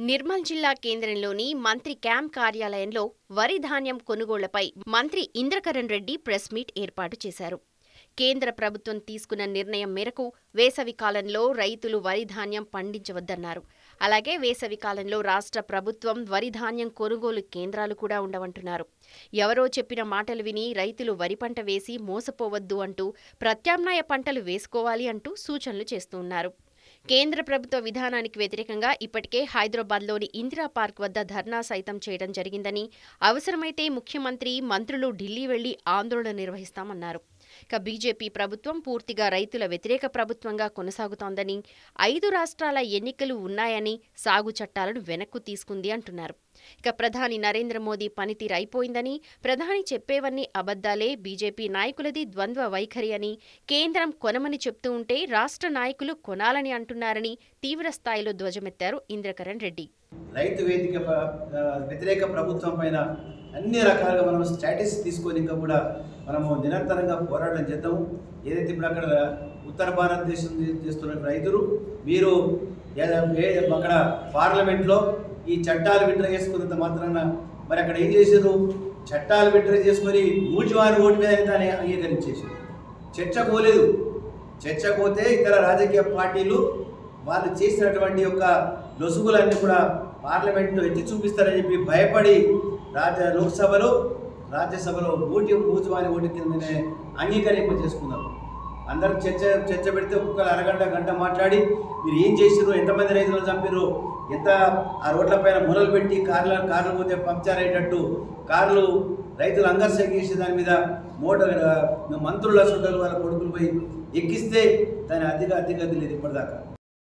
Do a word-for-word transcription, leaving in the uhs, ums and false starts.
నిర్మల్ జిల్లా కేంద్రంలోని మంత్రి క్యాంప్ కార్యాలయంలో వరి ధాన్యం కొనుగోళ్లపై మంత్రి ఇంద్రకరణ్ రెడ్డి ప్రెస్ మీట్ ఏర్పాటు చేశారు. కేంద్ర ప్రభుత్వం తీసుకున్న నిర్ణయం మేరకు వేసవి కాలంలో రైతులు వరి ధాన్యం పండించవద్దన్నారు. అలాగే వేసవి కాలంలో రాష్ట్ర ప్రభుత్వం వరి ధాన్యం కొనుగోలు కేంద్రాలు కూడా ఉండవంటున్నారు. ఎవరో చెప్పిన మాటలు విని రైతులు వరి పంట వేసి మోసపోవద్దు అంటూ ప్రత్యామ్నాయ పంటలు వేసుకోవాలి అంటూ సూచనలు చేస్తున్నారు. కేంద్ర ప్రభుత్వ విధానానికి వ్యతిరేకంగా ఇప్పటికే హైదరాబాద్లోని ఇందిరా పార్క్ వద్ద ధర్నా సైతం చేయడం జరిగిందని, అవసరమైతే ముఖ్యమంత్రి, మంత్రులు ఢిల్లీ వెళ్లి ఆందోళన నిర్వహిస్తామన్నారు. ఇక బీజేపీ ప్రభుత్వం పూర్తిగా రైతుల వ్యతిరేక ప్రభుత్వంగా కొనసాగుతోందని, ఐదు రాష్ట్రాల ఎన్నికలు ఉన్నాయని సాగు చట్టాలను వెనక్కు తీసుకుంది అంటున్నారు. ఇక ప్రధాని నరేంద్ర మోదీ పనితీరు అయిపోయిందని, ప్రధాని చెప్పేవన్నీ అబద్దాలే, బీజేపీ నాయకులది ద్వంద్వ వైఖరి అని, కేంద్రం కొనమని చెప్తూ ఉంటే రాష్ట్ర నాయకులు కొనాలని అంటున్నారని తీవ్రస్థాయిలో ధ్వజమెత్తారు ఇంద్రకరణ్ రెడ్డి. రైతు వేదిక వ్యతిరేక ప్రభుత్వం పైన అన్ని రకాలుగా మనం స్ట్రాటజీస్ తీసుకొని ఇంకా కూడా మనము నిరంతరంగా పోరాటం చేద్దాము. ఏదైతే ఇప్పుడు అక్కడ ఉత్తర భారతదేశం చేస్తున్న రైతులు మీరు అక్కడ పార్లమెంట్లో ఈ చట్టాలు విడ్రా చేసుకున్నంత మాత్రాన మరి అక్కడ ఏం చేశారు, చట్టాలు విడ్రా చేసుకొని మూజువారి ఓటు మీద దాన్ని అంగీకరించేసారు. చర్చ పోలేదు. చర్చ పోతే ఇతర రాజకీయ పార్టీలు వాళ్ళు చేసినటువంటి యొక్క లొసుగులన్నీ కూడా పార్లమెంట్లో ఎత్తి చూపిస్తారని చెప్పి భయపడి రాజ్య లోక్సభలో రాజ్యసభలో ఓటు మూజువారి ఓటు కిందనే అంగీకరింప చేసుకున్నారు. అందరూ చర్చ చర్చ పెడితే ఒక్కొక్కరు అరగంట గంట మాట్లాడి మీరు ఏం చేసిరు, ఎంతమంది రైతులు చంపారు, ఎంత ఆ రోడ్ల పైన మూలలు పెట్టి కార్ల కార్లు పోతే పంక్చర్ అయ్యేటట్టు కార్లు రైతులు అంగర్సైకి చేసే దాని మీద మోటార్ మంత్రుల సుడ్డలు వాళ్ళ కొడుకులు పోయి ఎక్కిస్తే దాని అధిక అధిగతి లేదు ఇప్పటిదాకా.